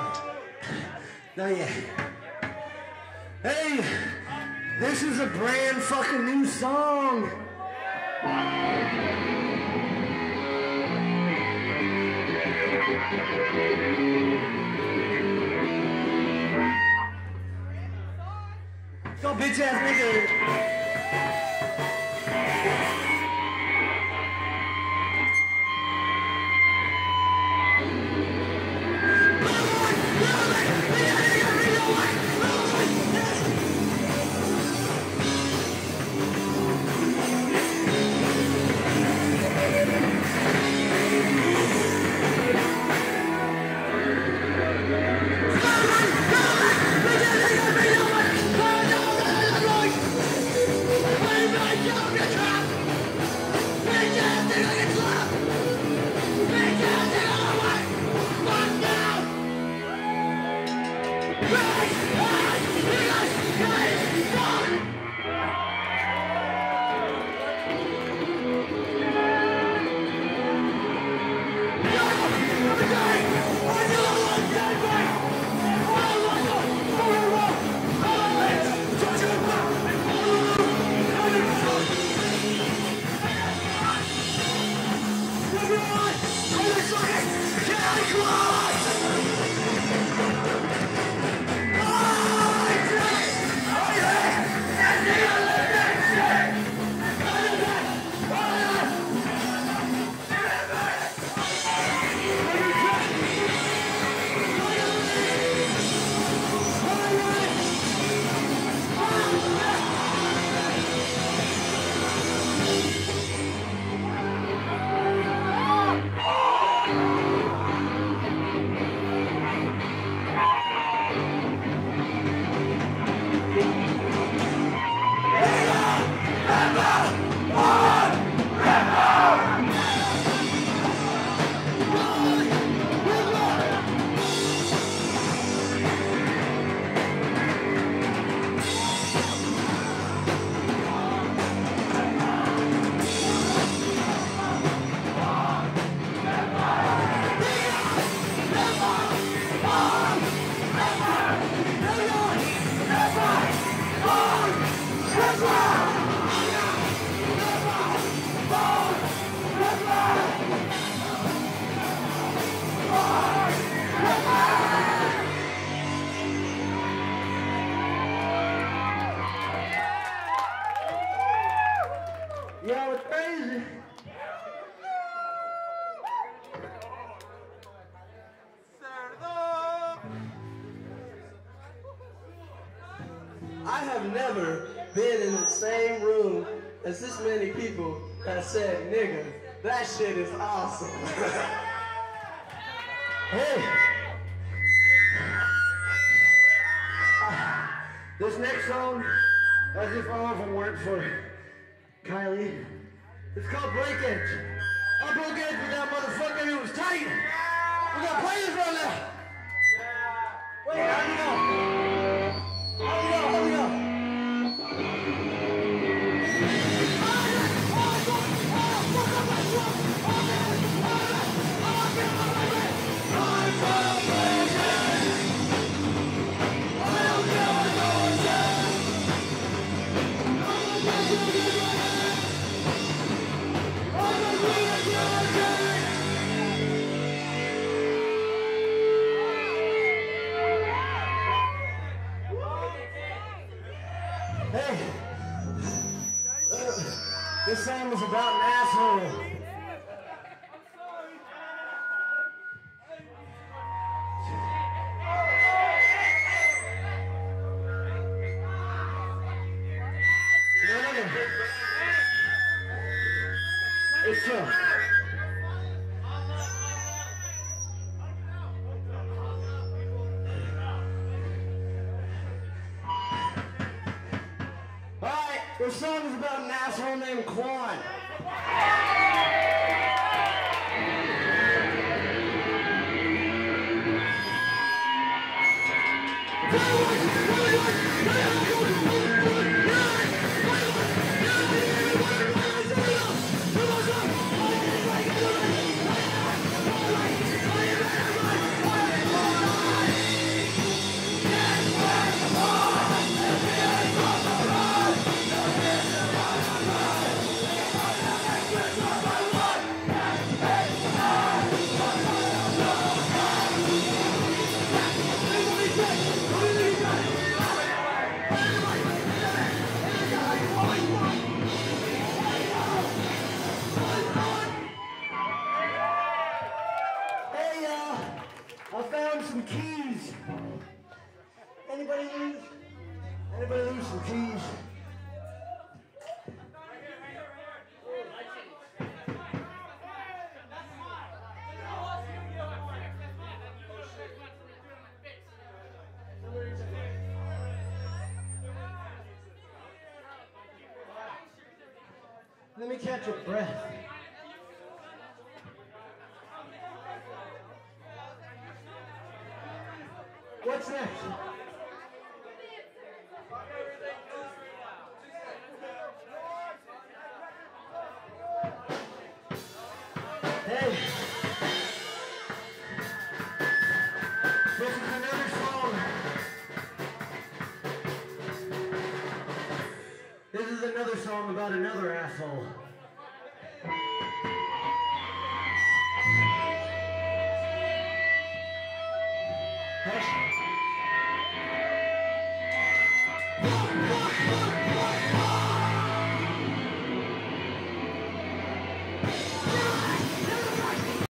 Not yet. Hey, this is a brand fucking new song. Go bitch ass nigga. Y'all are crazy. I have never been in the same room as this many people that said, nigga, that shit is awesome. Hey. This next song, as if all of them weren't for Kylie, it's called Break Edge. I broke edge with that motherfucker who was tight. We got players right now. Wait, how do you know? How do you know? Hey, this song was about an asshole. It's tough. This song is about an asshole named Quan. some keys? Anybody lose? Anybody lose some keys? Let me catch your breath. What's next? Hey. This is another song. This is another song about another asshole. Hey.